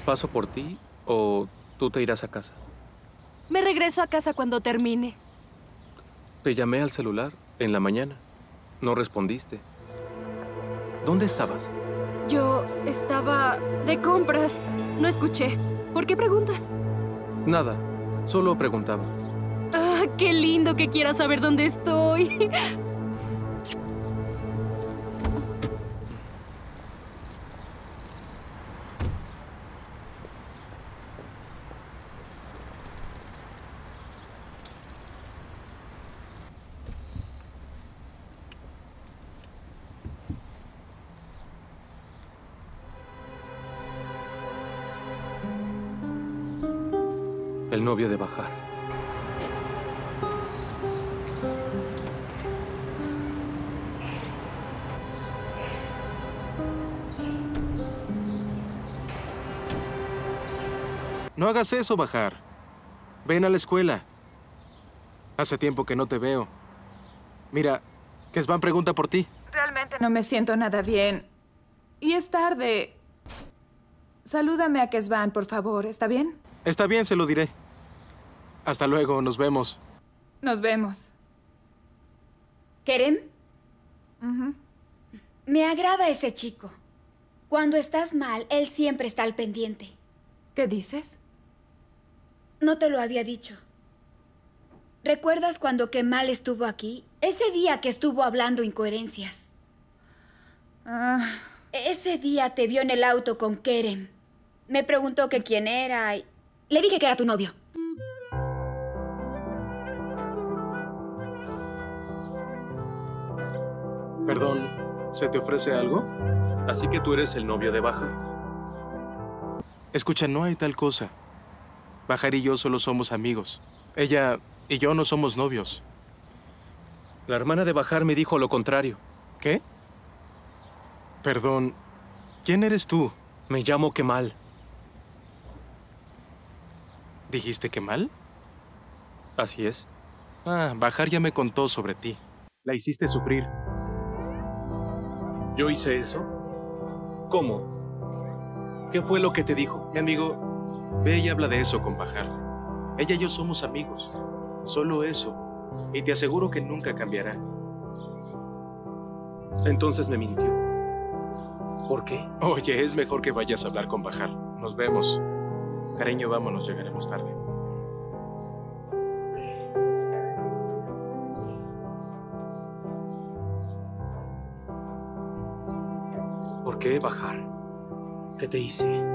¿Paso por ti o tú te irás a casa? Me regreso a casa cuando termine. Te llamé al celular en la mañana. No respondiste. ¿Dónde estabas? Yo estaba de compras. No escuché. ¿Por qué preguntas? Nada, solo preguntaba. ¡Ah, qué lindo que quieras saber dónde estoy! El novio de Bahar. No hagas eso, Bahar. Ven a la escuela. Hace tiempo que no te veo. Mira, Kesvan pregunta por ti. Realmente no me siento nada bien. Y es tarde. Salúdame a Kesvan, por favor. ¿Está bien? Está bien, se lo diré. Hasta luego, nos vemos. Nos vemos. ¿Kerem? Me agrada ese chico. Cuando estás mal, él siempre está al pendiente. ¿Qué dices? No te lo había dicho. ¿Recuerdas cuando Kemal estuvo aquí? Ese día que estuvo hablando incoherencias. Ese día te vio en el auto con Kerem. Me preguntó que quién era y le dije que era tu novio. Perdón, ¿se te ofrece algo? Así que tú eres el novio de Bahar. Escucha, no hay tal cosa. Bahar y yo solo somos amigos. Ella y yo no somos novios. La hermana de Bahar me dijo lo contrario. ¿Qué? Perdón, ¿quién eres tú? Me llamo Kemal. ¿Dijiste Kemal? Así es. Bahar ya me contó sobre ti. La hiciste sufrir. ¿Yo hice eso? ¿Cómo? ¿Qué fue lo que te dijo? Mi amigo, ve y habla de eso con Bahar. Ella y yo somos amigos. Solo eso. Y te aseguro que nunca cambiará. Entonces me mintió. ¿Por qué? Oye, es mejor que vayas a hablar con Bahar. Nos vemos. Cariño, vámonos, llegaremos tarde. ¿Por qué, Bahar? ¿Qué te hice?